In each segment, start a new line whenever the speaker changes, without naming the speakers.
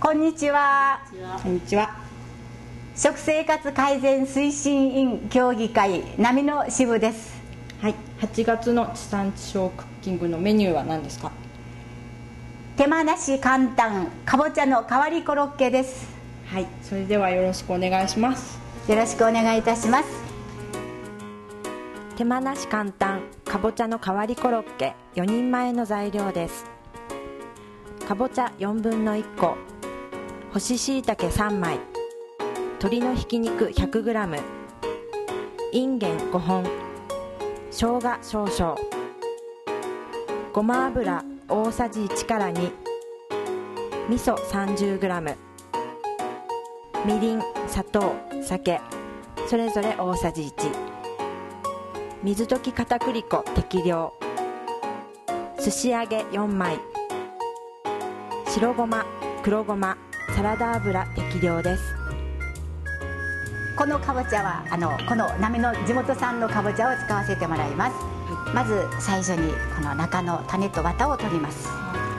こんにちは。
こんにちは。
食生活改善推進委員協議会波の支部です。
はい、8月の地産地消クッキングのメニューは何ですか？
手間なし簡単かぼちゃの代わりコロッケです。
はい、それではよろしくお願いします。
よろしくお願いいたします。
手間なし簡単かぼちゃの代わりコロッケ4人前の材料です。かぼちゃ1/4個、干し椎茸3枚、鶏のひき肉 100g、 いんげん5本、生姜少々、ごま油大さじ1から2、味噌 30g、 みりん、砂糖、酒それぞれ大さじ1、水溶き片栗粉適量、寿司揚げ4枚、白ごま、黒ごま、サラダ油適量です。
このかぼちゃはこの波の地元産のかぼちゃを使わせてもらいます。まず最初にこの中の種と綿を取ります。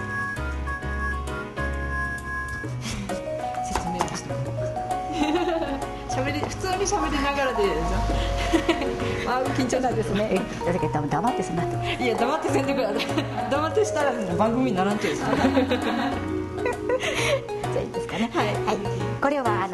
説明です普通に喋りながらでいいですよあ、緊張なんですね。
だけど黙ってすなと。
いや、黙ってせんでください。黙ってしたら番組にならんとですね
じゃあいいですかね。はい、はい、これは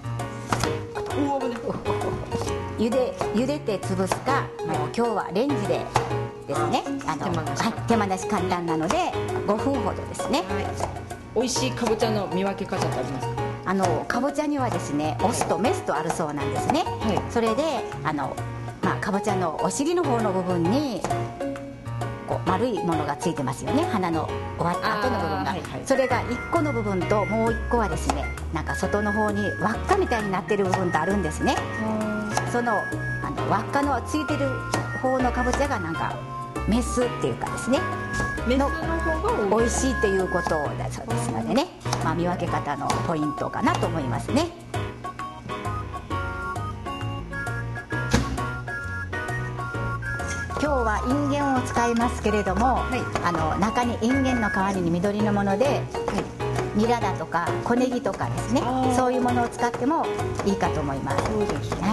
茹でて潰すか、もう今日はレンジでですね、手間なし簡単なので5分ほどですね。
美味しいかぼちゃの見分け方ってありますか？
かぼちゃにはですね、オスとメスとあるそうなんですね。それでかぼちゃのお尻の方の部分にこう丸いものがついてますよね。花の終わった後の部分が、それが1個の部分ともう1個はですね、なんか外の方に輪っかみたいになってる部分とあるんですね。その輪っかのついてる方のかぼちゃがなんかメスっていうかですね、
メスの方が
美味しいっていうことだそうですのでね、見分け方のポイントかなと思いますね。今日はいんげんを使いますけれども、中にいんげんの代わりに緑のもので、ニラだとか小ネギとかですね、そういうものを使ってもいいかと思います。
そうですね。
はい、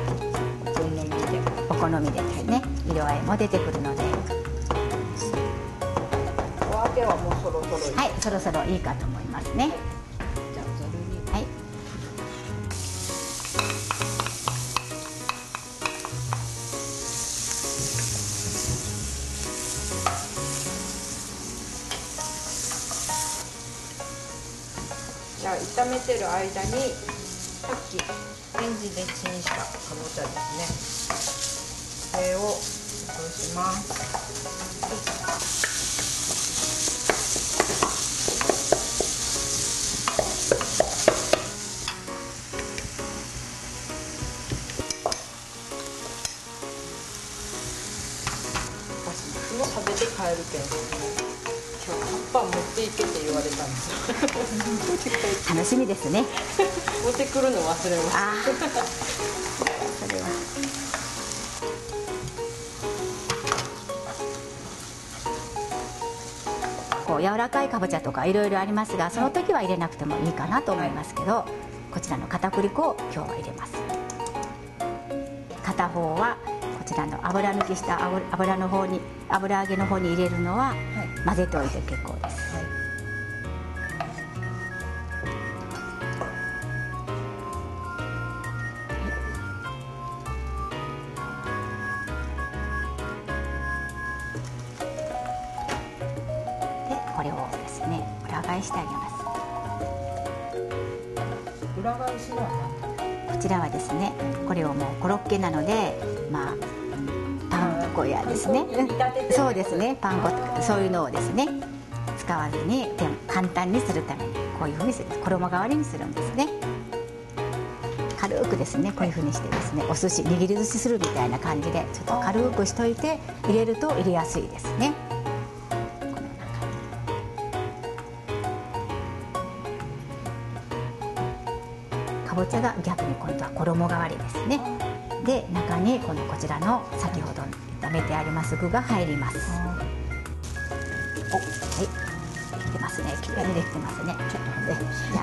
お好みでですね、色合いも出てくるので、
お揚げはもうそろそろいい。
はい、そろそろいいかと思いますね。
じゃあざるに。
はい、
じゃあ炒めてる間にさっきレンジでチンしたかぼちゃですね、これを移します。私も食べて帰るけん、今日葉っぱ持っていけって言われたんですよ
楽しみですね。
持ってくるの忘れました。
それはこう柔らかいかぼちゃとかいろいろありますが、その時は入れなくてもいいかなと思いますけど、こちらの片栗粉を今日は入れます。片方はこちらの油抜きした油の方に、油揚げの方に入れるのは混ぜておいて結構です。でこれをですね、裏返してあげます。
裏返しは
こちらはですね、これをもうコロッケなので、パン粉やですね、そうですね、パン粉とかそういうのをですね使わずに簡単にするためにこういうふうにする、衣代わりにするんですね。軽くですね、こういうふうにしてですね、お寿司握り寿司するみたいな感じでちょっと軽くしといて入れると入れやすいですね。かぼちゃが逆に今度は衣代わりですね。で中にこちらの先ほど炒めてあります具が入ります。はい、できてますね。きれいにできてますね。ちょっと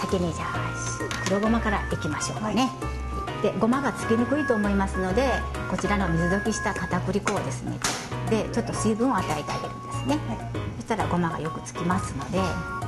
先にじゃあ黒ごまからいきましょうかね。でごまがつきにくいと思いますので、こちらの水溶きした片栗粉をですねでちょっと水分を与えてあげるんですね。そしたらごまがよくつきますので。